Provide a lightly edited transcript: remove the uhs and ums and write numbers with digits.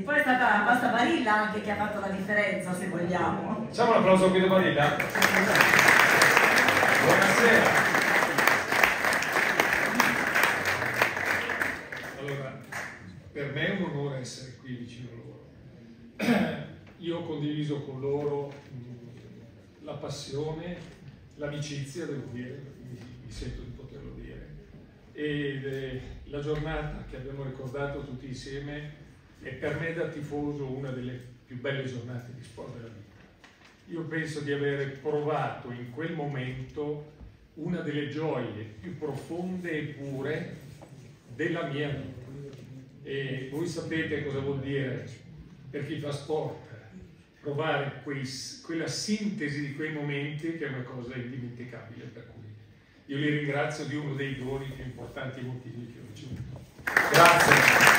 poi è stata la pasta Barilla anche che ha fatto la differenza, se vogliamo. Facciamo un applauso a Guido Barilla. Buonasera. Allora, per me è un onore essere qui vicino a loro. Io ho condiviso con loro la passione, l'amicizia, devo dire, mi sento di poterlo dire, e la giornata che abbiamo ricordato tutti insieme è per me da tifoso una delle più belle giornate di sport della vita. Io penso di aver provato in quel momento una delle gioie più profonde e pure della mia vita. E voi sapete cosa vuol dire per chi fa sport provare quella sintesi di quei momenti, che è una cosa indimenticabile, per cui io li ringrazio di uno dei doni più importanti e motivi che ho ricevuto. Grazie.